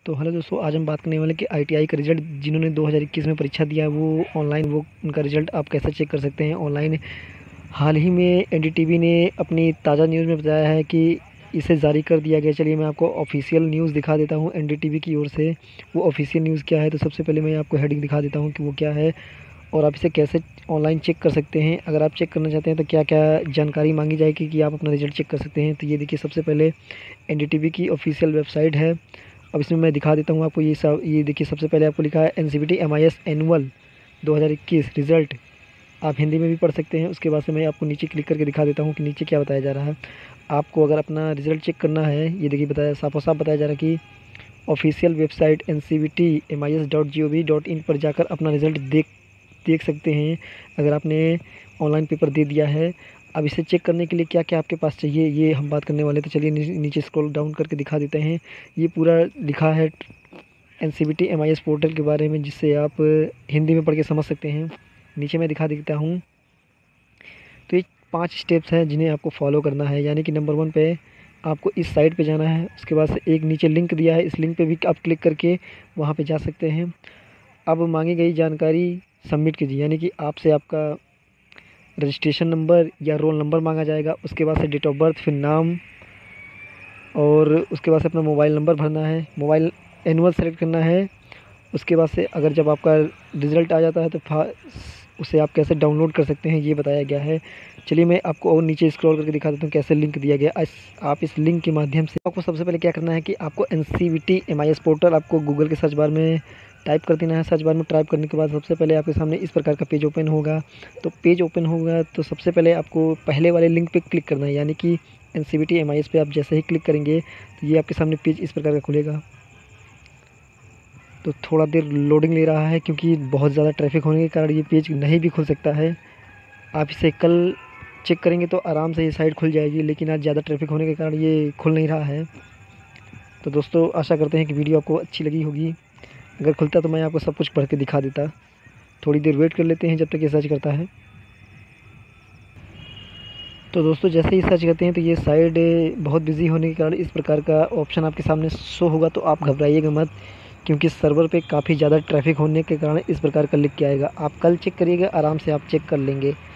तो हेलो दोस्तों, आज हम बात करने वाले कि आईटीआई का रिज़ल्ट जिन्होंने 2021 में परीक्षा दिया है वो ऑनलाइन वो उनका रिज़ल्ट आप कैसे चेक कर सकते हैं ऑनलाइन। हाल ही में एनडीटीवी ने अपनी ताज़ा न्यूज़ में बताया है कि इसे जारी कर दिया गया। चलिए मैं आपको ऑफिशियल न्यूज़ दिखा देता हूँ एनडीटीवी की ओर से। वो ऑफिशियल न्यूज़ क्या है, तो सबसे पहले मैं आपको हेडिंग दिखा देता हूँ कि वो क्या है और आप इसे कैसे ऑनलाइन चेक कर सकते हैं। अगर आप चेक करना चाहते हैं तो क्या क्या जानकारी मांगी जाएगी कि आप अपना रिज़ल्ट चेक कर सकते हैं। तो ये देखिए, सबसे पहले एनडीटीवी की ऑफिशियल वेबसाइट है। अब इसमें मैं दिखा देता हूँ आपको। ये देखिए, सबसे पहले आपको लिखा है एनसीवीटी एमआईएस एनुअल 2021 रिज़ल्ट। आप हिंदी में भी पढ़ सकते हैं। उसके बाद से मैं आपको नीचे क्लिक करके दिखा देता हूँ कि नीचे क्या बताया जा रहा है। आपको अगर अपना रिज़ल्ट चेक करना है, ये देखिए बताया साफो साफ बताया जा रहा है कि ऑफिशियल वेबसाइट ncvt.mis.gov.in पर जाकर अपना रिज़ल्ट देख देख सकते हैं अगर आपने ऑनलाइन पेपर दे दिया है। अब इसे चेक करने के लिए क्या क्या आपके पास चाहिए ये हम बात करने वाले हैं। तो चलिए नीचे स्क्रॉल डाउन करके दिखा देते हैं। ये पूरा लिखा है एनसीवीटी एमआईएस पोर्टल के बारे में, जिससे आप हिंदी में पढ़ के समझ सकते हैं। नीचे मैं दिखा देता हूँ। तो ये 5 स्टेप्स हैं जिन्हें आपको फॉलो करना है। यानी कि नंबर 1 पे आपको इस साइट पे जाना है। उसके बाद से एक नीचे लिंक दिया है, इस लिंक पे भी आप क्लिक करके वहाँ पे जा सकते हैं। अब मांगी गई जानकारी सबमिट कीजिए, यानी कि आपसे आपका रजिस्ट्रेशन नंबर या रोल नंबर मांगा जाएगा। उसके बाद से डेट ऑफ बर्थ, फिर नाम, और उसके बाद से अपना मोबाइल नंबर भरना है। मोबाइल एनुअल सेलेक्ट करना है। उसके बाद से अगर जब आपका रिज़ल्ट आ जाता है तो उसे आप कैसे डाउनलोड कर सकते हैं ये बताया गया है। चलिए मैं आपको और नीचे स्क्रॉल करके दिखा देता हूँ कैसे लिंक दिया गया। आप इस लिंक के माध्यम से आपको सबसे पहले क्या करना है कि आपको एनसीवीटी एमआईएस पोर्टल आपको गूगल के सर्च बार में टाइप कर देना है। सर्च बार में टाइप करने के बाद सबसे पहले आपके सामने इस प्रकार का पेज ओपन होगा। तो पेज ओपन होगा तो सबसे पहले आपको पहले वाले लिंक पे क्लिक करना है, यानी कि एनसीवीटी एमआईएस पे आप जैसे ही क्लिक करेंगे तो ये आपके सामने पेज इस प्रकार का खुलेगा। तो थोड़ा देर लोडिंग ले रहा है क्योंकि बहुत ज़्यादा ट्रैफिक होने के कारण ये पेज नहीं भी खुल सकता है। आप इसे कल चेक करेंगे तो आराम से ये साइट खुल जाएगी, लेकिन आज ज़्यादा ट्रैफिक होने के कारण ये खुल नहीं रहा है। तो दोस्तों, आशा करते हैं कि वीडियो आपको अच्छी लगी होगी। अगर खुलता तो मैं आपको सब कुछ पढ़ के दिखा देता। थोड़ी देर वेट कर लेते हैं जब तक ये सर्च करता है। तो दोस्तों, जैसे ही सर्च करते हैं तो ये साइट बहुत बिजी होने के कारण इस प्रकार का ऑप्शन आपके सामने शो होगा। तो आप घबराइएगा मत, क्योंकि सर्वर पे काफ़ी ज़्यादा ट्रैफिक होने के कारण इस प्रकार का लिख के आएगा। आप कल चेक करिएगा, आराम से आप चेक कर लेंगे।